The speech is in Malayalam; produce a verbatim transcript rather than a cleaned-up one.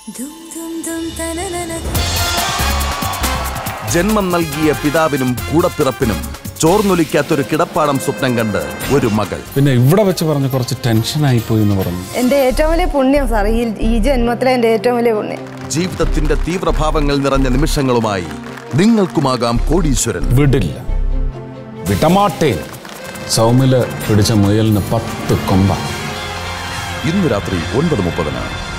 ജന്മം നൽകിയ പിതാവിനും കൂടപ്പിറപ്പിനും ചോർന്നൊലിക്കാത്തൊരു കിടപ്പാടം സ്വപ്നം കണ്ട് ഒരു മകൾ. പിന്നെ ഇവിടെ വെച്ച് പറഞ്ഞ കുറച്ച് ടെൻഷനായി പോയി എന്ന് പറഞ്ഞു. എന്റെ ഏറ്റവും വലിയ പുണ്യം സാർ, ഈ ഈ ജന്മത്തിലെ എന്റെ ഏറ്റവും വലിയ പുണ്യം. ജീവിതത്തിന്റെ തീവ്രഭാവങ്ങൾ നിറഞ്ഞ നിമിഷങ്ങളുമായി നിങ്ങൾക്കുമാകാം കോടീശ്വരൻ. വിടില്ല, വിടമാട്ടേ. സൗമില് പിടിച്ച മുയലിന് പത്ത് കൊമ്പ. ഇന്ന് രാത്രി ഒൻപത് മുപ്പതിന്.